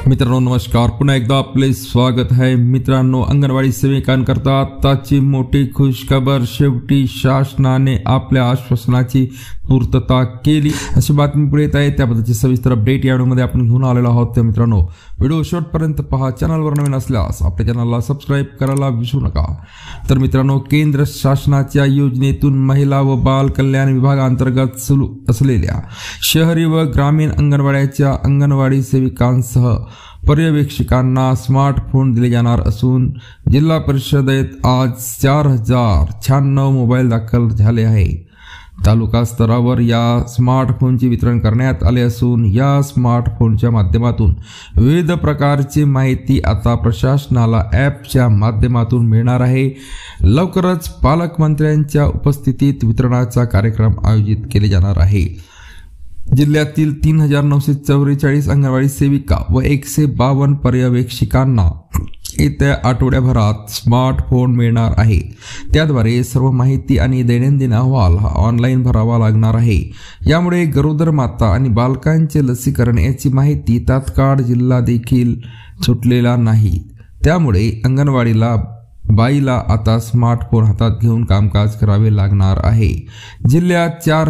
मित्रांनो नमस्कार, पुन्हा एकदा आपले स्वागत आहे। मित्रांनो, अंगणवाडी सेविकांकरता आताची मोठी खुशखबर, शेवटी शासनाने आपल्या आश्वासनाची पूर्तता केली अशी बातमी पुढे येत आहे। त्याबद्दलची सविस्तर अपडेट या व्हिडिओमध्ये आपण घेऊन आलेलो आहोत। तर मित्रांनो, व्हिडिओ शेवटपर्यंत पहा। चॅनलवर नवीन असल्यास आपल्या चॅनलला सबस्क्राइब करायला विसरू नका। तर मित्रांनो, केंद्र शासनाच्या योजनेतून महिला व बाल कल्याण विभागांतर्गत सुरू असलेल्या शहरी व ग्रामीण अंगणवाड्याच्या अंगणवाडी सेविकांसह पर्यवेक्षकांना स्मार्टफोन दिले जाणार असून जिल्हा परिषदेत आज 4096 मोबाईल दाखल झाले आहे। तालुका स्तरावर या स्मार्टफोनचे वितरण करण्यात आले असून या स्मार्टफोनच्या माध्यमातून विविध प्रकारची माहिती आता प्रशासनाला ॲपच्या माध्यमातून मिळणार आहे। लवकरच पालकमंत्र्यांच्या उपस्थितीत वितरणाचा कार्यक्रम आयोजित केले जाणार आहे। जिल्ह्यातील 3944 अंगणवाडी सेविका व 152 पर्यवेक्षकांना येत्या आठवड्याभरात स्मार्टफोन मिळणार आहे। त्याद्वारे सर्व माहिती आणि दैनंदिन अहवाल हा ऑनलाईन भरावा लागणार आहे। यामुळे गरोदर माता आणि बालकांचे लसीकरण याची माहिती तात्काळ जिल्हा देखील सुटलेला नाही। त्यामुळे अंगणवाडीला बाईला आता स्मार्टफोन हातात घेऊन कामकाज करावे लागणार आहे। जिल्ह्यात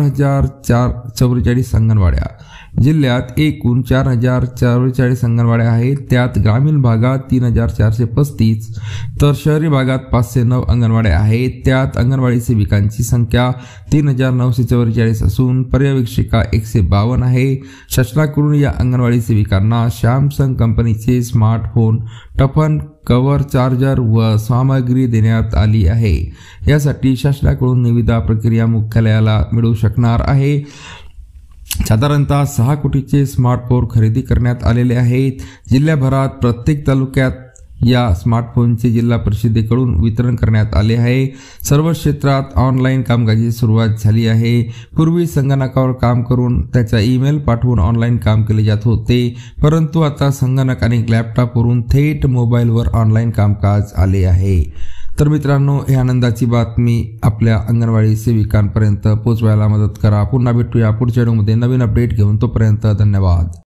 4044 अंगणवाड्या, जिल्ह्यात एकूण 4044 अंगणवाड्या आहेत। त्यात ग्रामीण भागात 3435 तर शहरी भागात 509 अंगणवाड्या आहेत। त्यात अंगणवाडी सेविकांची संख्या 3944 असून पर्यवेक्षिका 152 आहे। शासनाकडून या अंगणवाडी सेविकांना सॅमसंग कंपनीचे स्मार्टफोन, टफन कव्हर, चार्जर व सामग्री देण्यात आली आहे। यासाठी शासनाकडून निविदा प्रक्रिया मुख्यालयाला मिळू शकणार आहे। साधारणतः 6 कोटीचे स्मार्टफोन खरेदी करण्यात आलेले आहेत। जिल्ह्याभरात प्रत्येक तालुक्यात या स्मार्टफोनचे जिल्हा परिषदेकडून वितरण करण्यात आले आहे। सर्व क्षेत्रात ऑनलाईन कामकाजाची सुरुवात झाली आहे। पूर्वी संगणकावर काम करून त्याचा ईमेल पाठवून ऑनलाईन काम केले जात होते, परंतु आता संगणक आणि लॅपटॉपवरून थेट मोबाईलवर ऑनलाईन कामकाज आले आहे। तर मित्रांनो, ही आनंदाची बातमी आपल्या अंगणवाडी सेविकांपर्यंत पोहोचवायला मदत करा। पुन्हा भेटूया पुढच्या व्हिडिओमध्ये नवीन अपडेट घेऊन। तोपर्यंत धन्यवाद।